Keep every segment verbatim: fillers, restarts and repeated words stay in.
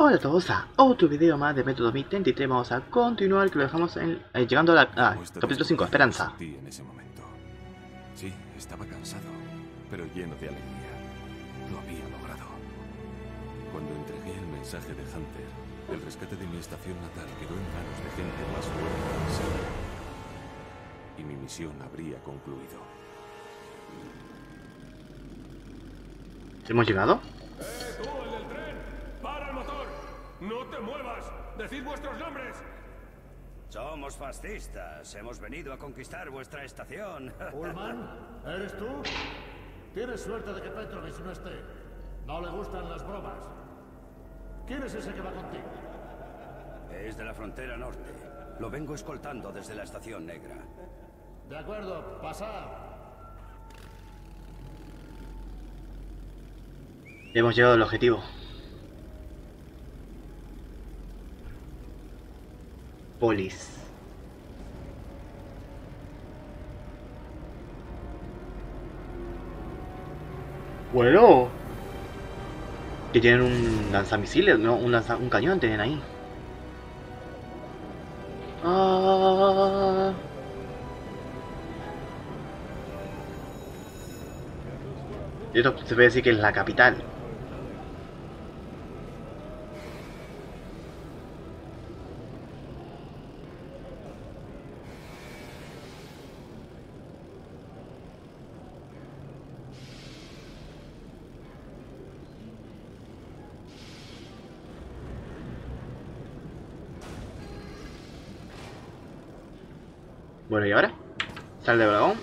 Hola a todos a otro video más de Método dos mil veintitrés. Vamos a continuar, que lo dejamos en, eh, llegando a la, ah, capítulo cinco, Esperanza. En ese momento. Sí, estaba cansado, pero lleno de alegría. Lo había logrado. Cuando entregué el mensaje de Hunter, el rescate de mi estación natal quedó en manos de gente más fuerte que sí. Y mi misión habría concluido. ¿Hemos llegado? ¡Eh, tú, el del tren! ¡Para el motor! ¡No te muevas! ¡Decid vuestros nombres! Somos fascistas. Hemos venido a conquistar vuestra estación. Ullman, ¿eres tú? Tienes suerte de que Petrovich no esté. No le gustan las bromas. ¿Quién es ese que va contigo? Es de la frontera norte. Lo vengo escoltando desde la estación negra. De acuerdo, pasa. Hemos llegado al objetivo. Polis. Bueno. Que tienen un lanzamisiles, no, un, lanza, un cañón tienen ahí. Ah. Y esto se puede decir que es la capital. Bueno, ¿y ahora? Sal de dragón.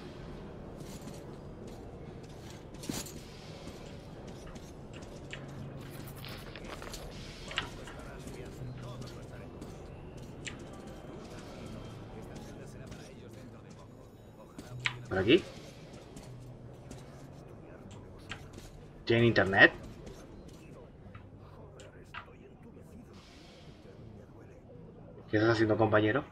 Por aquí. ¿Tienen internet? ¿Qué estás haciendo, compañero?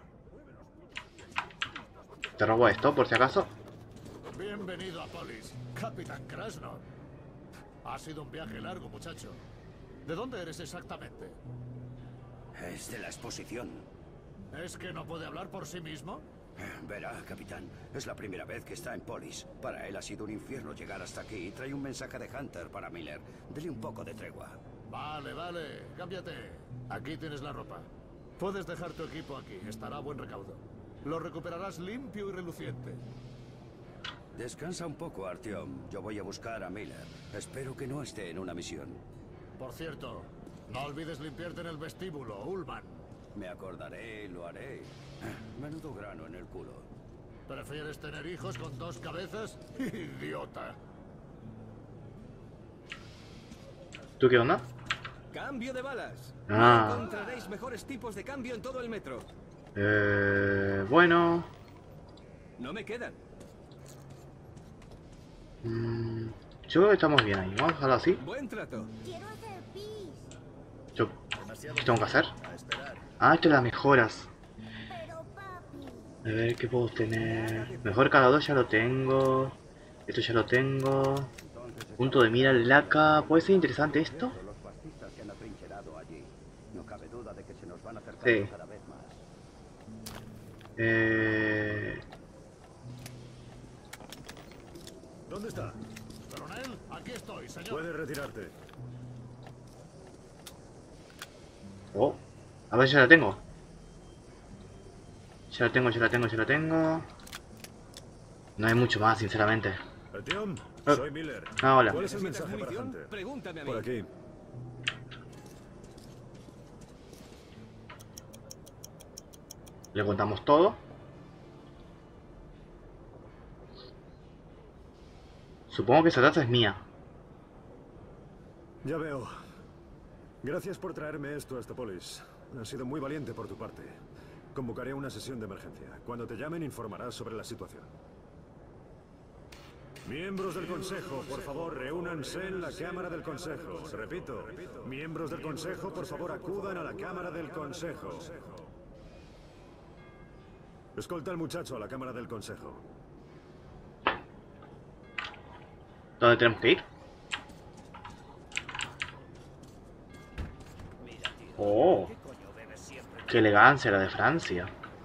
Te robo esto, por si acaso. Bienvenido a Polis, Capitán Krasnov. Ha sido un viaje largo, muchacho. ¿De dónde eres exactamente? Es de la exposición. ¿Es que no puede hablar por sí mismo? Verá, capitán, es la primera vez que está en Polis. Para él ha sido un infierno llegar hasta aquí y trae un mensaje de Hunter para Miller. Dele un poco de tregua. Vale, vale, cámbiate. Aquí tienes la ropa. Puedes dejar tu equipo aquí, estará a buen recaudo. Lo recuperarás limpio y reluciente. Descansa un poco, Artyom. Yo voy a buscar a Miller. Espero que no esté en una misión. Por cierto, no olvides limpiarte en el vestíbulo, Ullman. Me acordaré y lo haré. Menudo grano en el culo. ¿Prefieres tener hijos con dos cabezas? ¡Idiota! ¿Tú qué onda? ¡Cambio de balas! Ah. No encontraréis mejores tipos de cambio en todo el metro. Eh, bueno. No me quedan. Mm, yo creo que estamos bien ahí. Vamos a dejarlo así. Buen trato. Quiero hacer pis. Yo, ¿qué tengo que hacer? Ah, esto es las mejoras. Pero papi. A ver, ¿qué puedo tener? Mejor cargador ya lo tengo. Esto ya lo tengo. Punto de mira laca. ¿Puede ser interesante esto? Los fascistas se han atrincherado allí. No cabe duda de que se nos van acercando Sí. cada vez más. Eh... ¿Dónde está? Coronel, aquí estoy, señor. Puedes retirarte. Oh, a ver si ya la tengo. Ya la tengo, ya la tengo, ya la tengo. No hay mucho más, sinceramente. Artyom, Eh. soy Miller. Ah, hola. ¿Cuál es el ¿Necesitas mensaje para munición? Hunter? Pregúntame a mí. Por aquí. Le contamos todo. Supongo que esa taza es mía. Ya veo. Gracias por traerme esto hasta Polis. Ha sido muy valiente por tu parte. Convocaré una sesión de emergencia. Cuando te llamen, informarás sobre la situación. Miembros del Consejo, por favor, reúnanse en la Cámara del Consejo. Repito, miembros del Consejo, por favor, acudan a la Cámara del Consejo. Escolta al muchacho a la Cámara del Consejo. ¿Dónde tenemos que ir? Oh, qué elegancia la de Francia.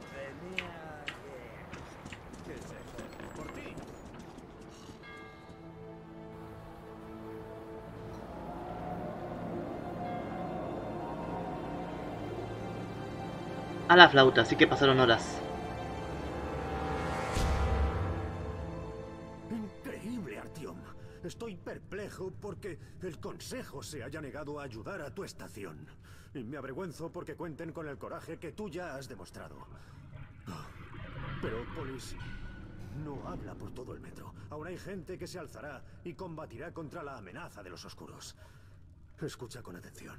A la flauta, así que pasaron horas. Increíble, Artyom. Estoy perplejo porque el Consejo se haya negado a ayudar a tu estación. Y me avergüenzo porque cuenten con el coraje que tú ya has demostrado. Pero Polis no habla por todo el metro. Aún hay gente que se alzará y combatirá contra la amenaza de los oscuros. Escucha con atención.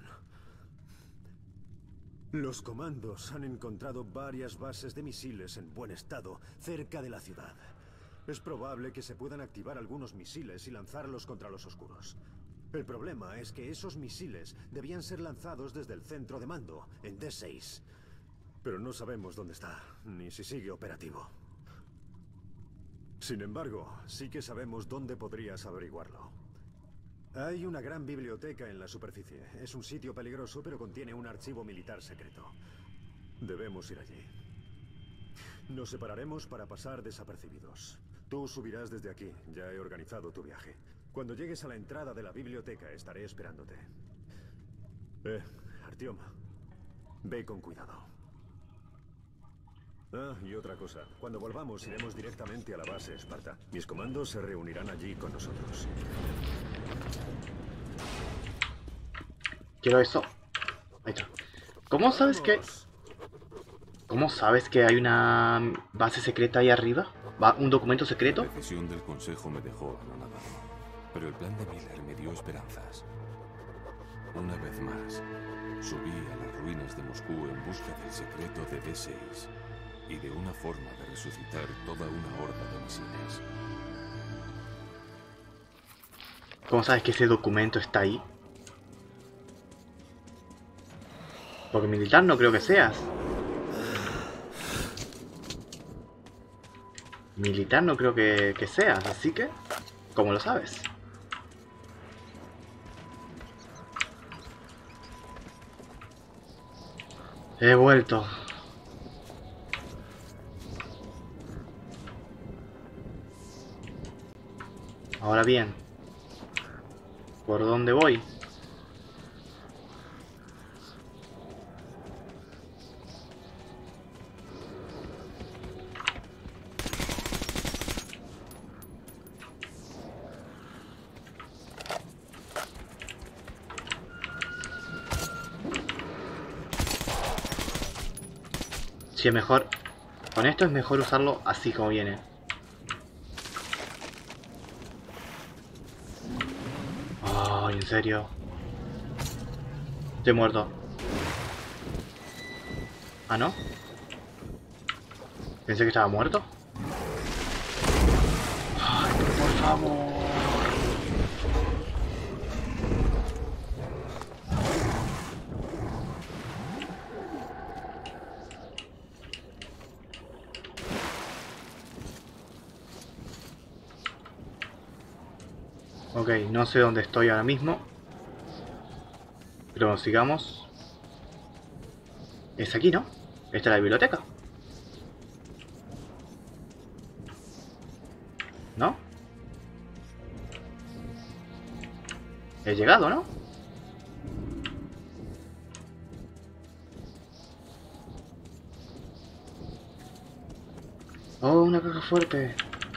Los comandos han encontrado varias bases de misiles en buen estado cerca de la ciudad. Es probable que se puedan activar algunos misiles y lanzarlos contra los oscuros. El problema es que esos misiles debían ser lanzados desde el centro de mando, en D seis. Pero no sabemos dónde está, ni si sigue operativo. Sin embargo, sí que sabemos dónde podrías averiguarlo. Hay una gran biblioteca en la superficie. Es un sitio peligroso, pero contiene un archivo militar secreto. Debemos ir allí. Nos separaremos para pasar desapercibidos. Tú subirás desde aquí. Ya he organizado tu viaje. Cuando llegues a la entrada de la biblioteca, estaré esperándote. Eh, Artyom, ve con cuidado. Ah, y otra cosa. Cuando volvamos, iremos directamente a la base Esparta. Mis comandos se reunirán allí con nosotros. Quiero eso. Ahí está. ¿Cómo sabes que... ¿Cómo sabes que hay una base secreta ahí arriba? ¿Va un documento secreto? La decisión del Consejo me dejó anonadado, pero el plan de Miller me dio esperanzas. Una vez más, subí a las ruinas de Moscú en busca del secreto de D seis y de una forma de resucitar toda una horda de misiles. ¿Cómo sabes que ese documento está ahí? Porque militar no creo que seas. Militar no creo que, que seas, así que... ¿Cómo lo sabes? He vuelto. Ahora bien, ¿por dónde voy? Si es mejor, con esto es mejor usarlo así como viene. Ay, en serio. Estoy muerto. Ah, ¿no? Pensé que estaba muerto. Ay, por favor. Ok, no sé dónde estoy ahora mismo. Pero sigamos. Es aquí, ¿no? Esta es la biblioteca. ¿No? He llegado, ¿no? Oh, una caja fuerte.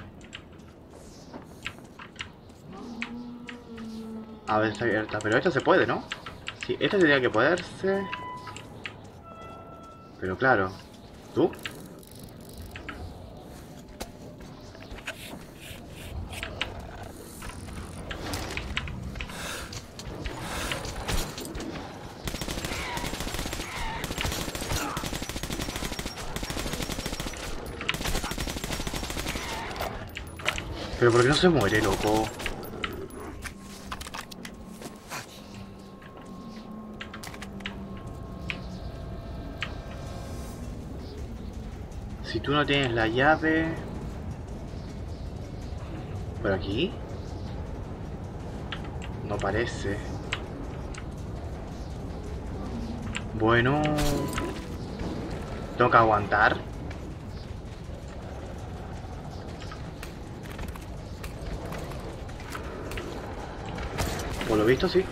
A ver, está abierta. Pero esta se puede, ¿no? Sí, esta tendría que poderse. Pero claro. ¿Tú? Pero ¿por qué no se muere, loco? Si tú no tienes la llave... ¿Por aquí? No parece. Bueno... Tengo que aguantar. Por lo visto, sí.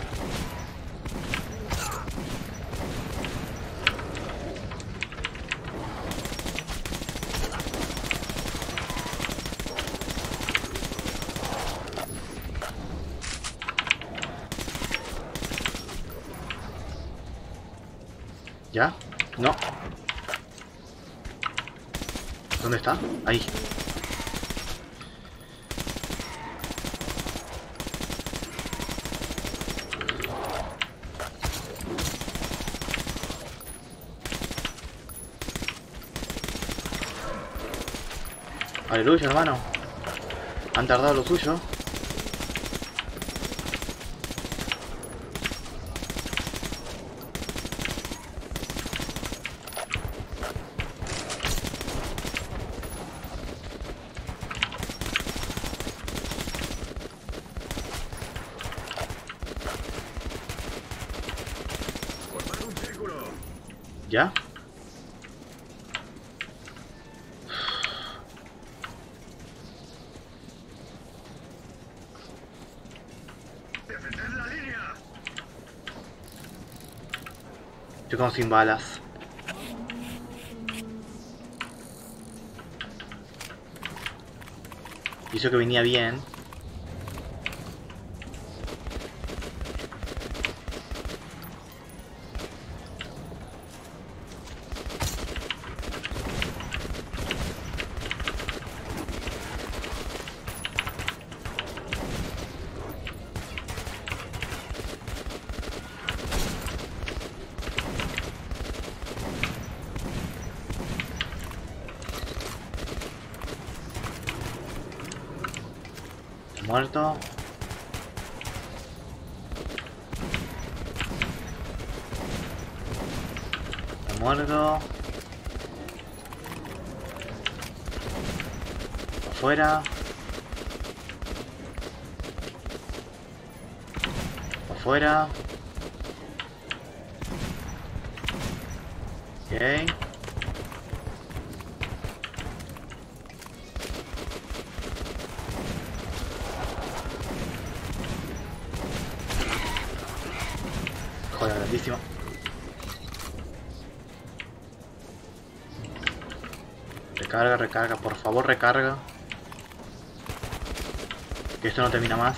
¿Ya? No. ¿Dónde está? Ahí. Aleluya, hermano. Han tardado lo suyo. ¿Ya? ¡Defender la línea! Estoy como sin balas. Y eso que venía bien. Muerto. Está muerto. Afuera. Afuera. Ok. Joder, grandísimo. Recarga, recarga, por favor, recarga. Que esto no termina más.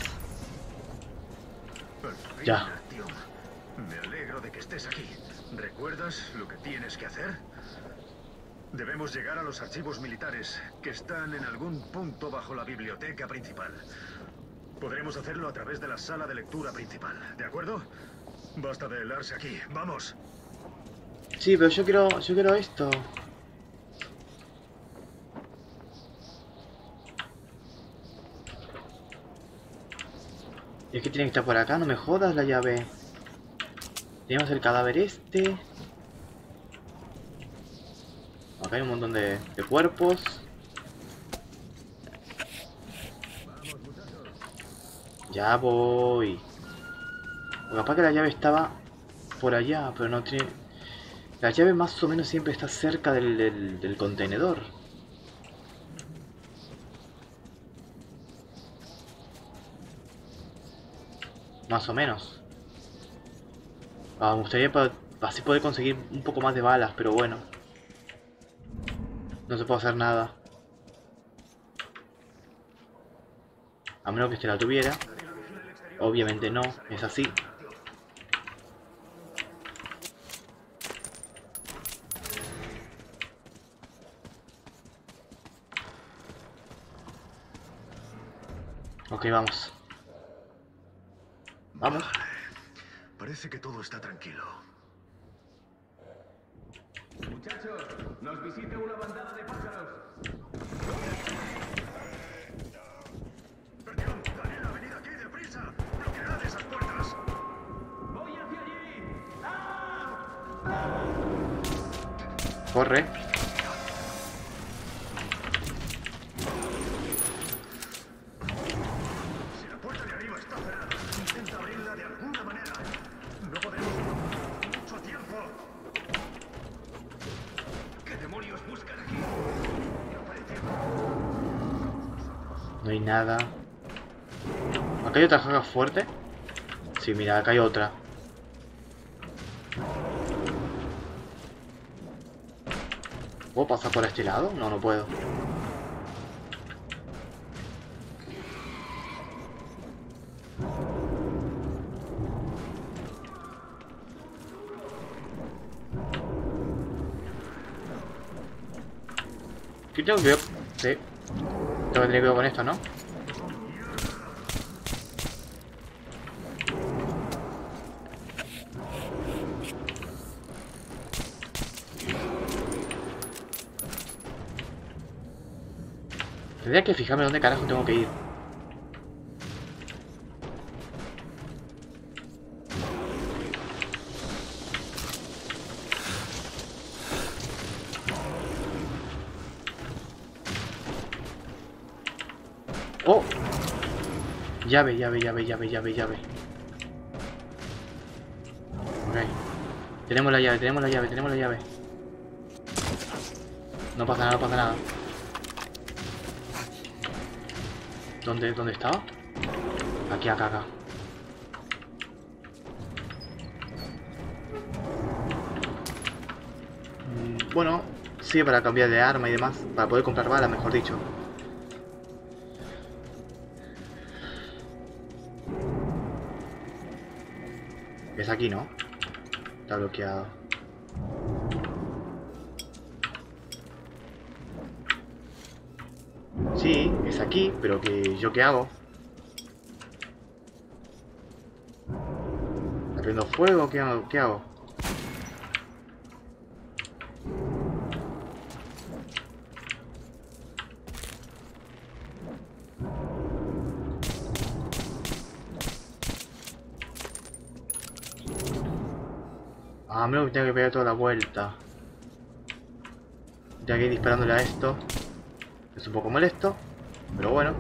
Ya. Tío, me alegro de que estés aquí. ¿Recuerdas lo que tienes que hacer? Debemos llegar a los archivos militares, que están en algún punto bajo la biblioteca principal. Podremos hacerlo a través de la sala de lectura principal, ¿de acuerdo? Basta de helarse aquí, ¡vamos! Sí, pero yo quiero, yo quiero esto. Y es que tiene que estar por acá, no me jodas la llave. Tenemos el cadáver este. Acá hay un montón de, de cuerpos. Ya voy. O capaz que la llave estaba por allá, pero no tiene... La llave más o menos siempre está cerca del, del, del contenedor. Más o menos. Ah, me gustaría pa así poder conseguir un poco más de balas, pero bueno. No se puede hacer nada. A menos que este la tuviera. Obviamente no, es así. Ok, vamos. Vamos. Vale. Parece que todo está tranquilo. Muchachos, nos visita una bandada de pájaros. ¡Perdión! ¡Daniela, venid aquí, deprisa! ¡Bloquead esas puertas! ¡Voy hacia allí! ¡Ah! Corre. Si la puerta de arriba está cerrada, intenta abrirla de alguna manera. No podemos mucho tiempo. hay nada. ¿Acá hay otra jaga fuerte? Sí, mira, acá hay otra. ¿Puedo pasar por este lado? No, no puedo. ¿Qué tengo que ver? Sí. Tengo que tener cuidado con esto, ¿no? Tendría que fijarme dónde carajo tengo que ir. ¡Oh! Llave, llave, llave, llave, llave, llave. Ok. Tenemos la llave, tenemos la llave, tenemos la llave. No pasa nada, no pasa nada. ¿Dónde, dónde estaba? Aquí, acá, acá. Mm, bueno, sí, para cambiar de arma y demás. Para poder comprar balas, mejor dicho. Es aquí, ¿no? Está bloqueado. Sí, es aquí, pero que ¿yo qué hago? ¿Le prendo fuego? ¿Qué hago? ¿Qué hago? Ah, menos que tengo que pegar toda la vuelta. Tengo que ir disparándole a esto. Es un poco molesto, pero bueno.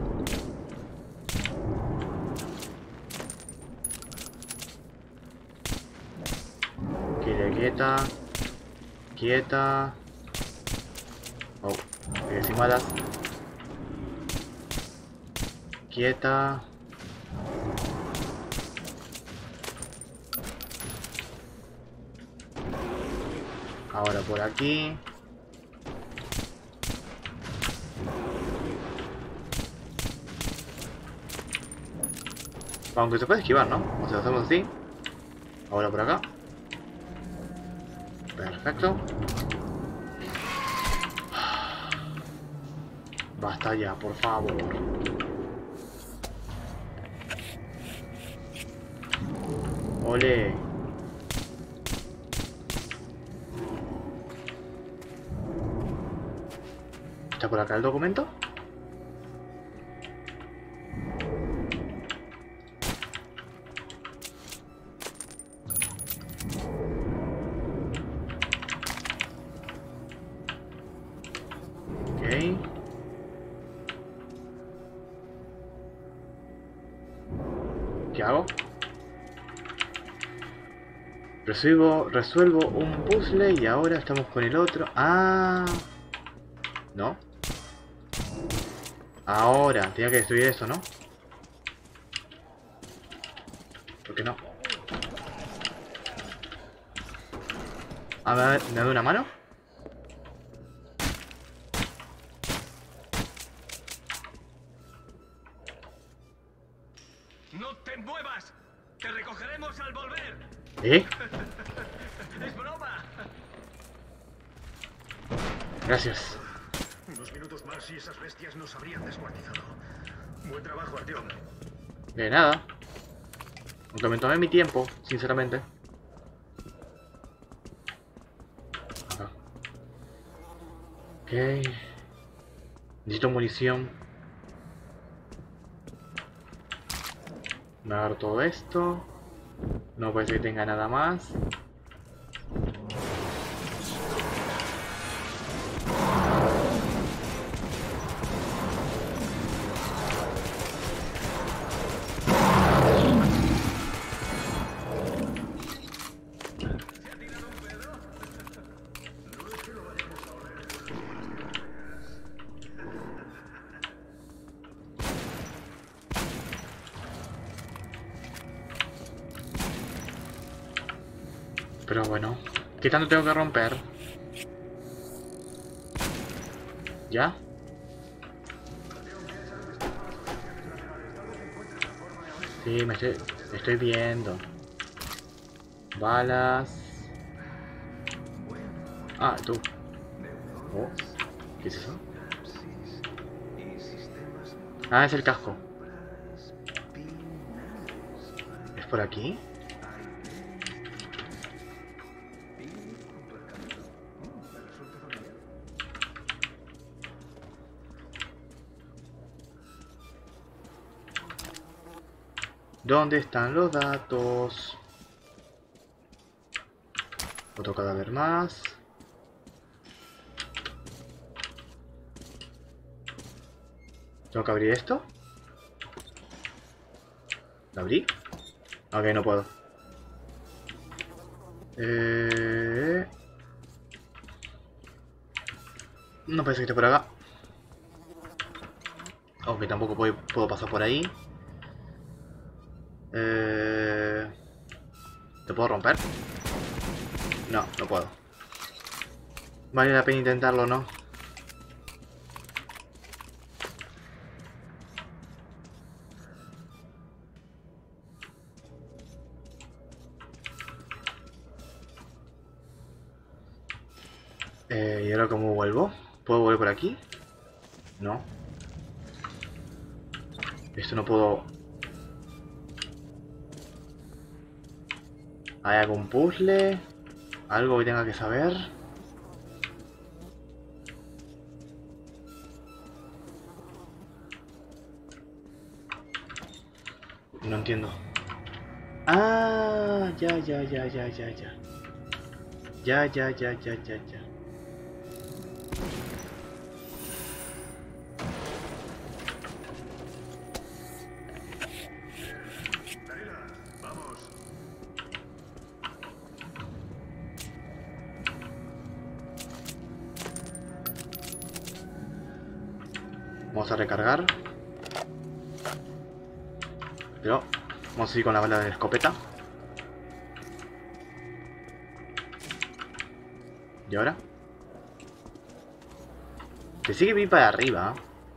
Quiere quieta. Quieta. Oh, eh, sin balas. Quieta. Ahora por aquí. Aunque se puede esquivar, ¿no? O sea, hacemos así. Ahora por acá. Perfecto. Basta ya, por favor. Ole. ¿Está por acá el documento? ¿Qué hago? Resuelvo, resuelvo un puzzle y ahora estamos con el otro. Ah, no. Ahora, tenía que destruir eso, ¿no? ¿Por qué no? A ver, ¿me da una mano? ¡No te muevas! ¡Te recogeremos al volver! ¿Eh? ¡Es broma! Gracias. Unos minutos más y esas bestias nos habrían descuartizado. Buen trabajo, Artyom. De nada. Aunque me tomé mi tiempo, sinceramente. Acá. Ok. Necesito munición. Me agarro todo esto. No parece que tenga nada más. Pero bueno, ¿qué tanto tengo que romper? ¿Ya? Sí, me estoy, me estoy viendo. Balas. Ah, tú. Oh, ¿qué es eso? Ah, es el casco. ¿Es por aquí? ¿Dónde están los datos? Otro cadáver más. ¿Tengo que abrir esto? ¿Lo abrí? Ok, no puedo. Eh... No parece que esté por acá. Aunque tampoco puedo, puedo pasar por ahí. Eh... ¿Te puedo romper? No, no puedo. Vale la pena intentarlo, ¿no? Eh, ¿y ahora cómo vuelvo? ¿Puedo volver por aquí? No. Esto no puedo... ¿Hay algún puzzle? ¿Algo que tenga que saber? No entiendo. Ah, ya, ya, ya, ya, ya, ya. Ya, ya, ya, ya, ya, ya. Vamos a recargar. Pero vamos a ir con la bala de la escopeta. ¿Y ahora? Que sigue bien para arriba.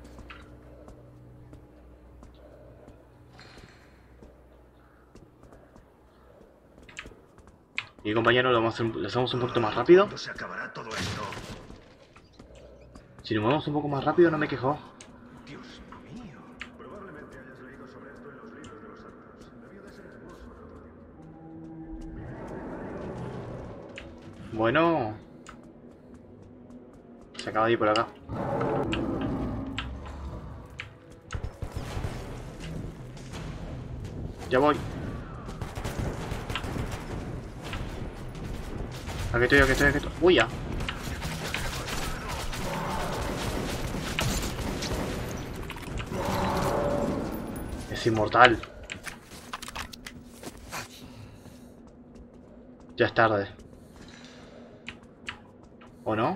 Y compañero, lo, vamos a hacer, lo hacemos un poquito más rápido. ¿Cuándo se acabará todo esto? Si nos movemos un poco más rápido, no me quejo. Dios mío. Probablemente hayas leído sobre esto en los libros de los santos. Debió de ser hermoso en otro tiempo. Bueno. Se acaba de ir por acá. Ya voy. Aquí estoy, aquí estoy, aquí estoy. Uy, ya. Es inmortal. Ya es tarde. ¿O no?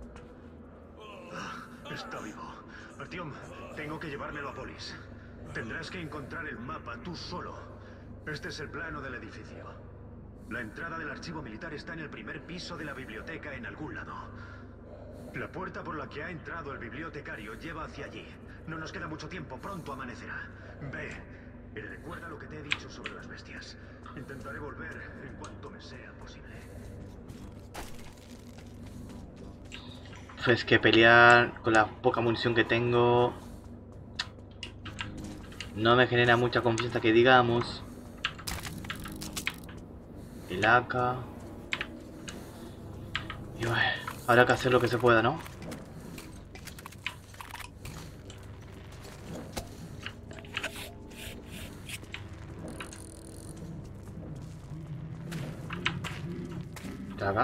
Está vivo. Artyom, tengo que llevármelo a Polis. Tendrás que encontrar el mapa tú solo. Este es el plano del edificio. La entrada del archivo militar está en el primer piso de la biblioteca en algún lado. La puerta por la que ha entrado el bibliotecario lleva hacia allí. No nos queda mucho tiempo, pronto amanecerá. Ve y recuerda lo que te he dicho sobre las bestias. Intentaré volver en cuanto me sea posible. Es que pelear con la poca munición que tengo no me genera mucha confianza que digamos. El A K. Y bueno, habrá que hacer lo que se pueda, ¿no? ¿Está acá?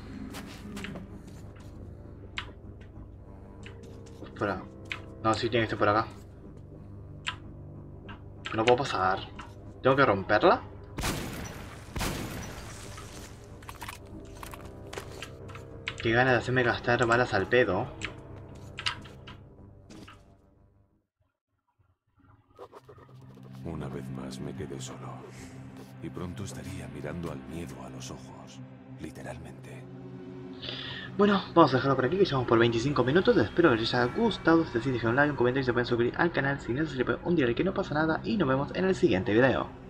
Pues por acá. No, sí tiene que estar por acá. No puedo pasar. ¿Tengo que romperla? Qué ganas de hacerme gastar balas al pedo. Una vez más me quedé solo. Y pronto estaría mirando al miedo a los ojos, literalmente. Bueno, vamos a dejarlo por aquí, que llevamos por veinticinco minutos. Espero que les haya gustado. Si es así, dejen un like, un comentario y se pueden suscribir al canal. Si no, se le puede un diario que no pasa nada. Y nos vemos en el siguiente video.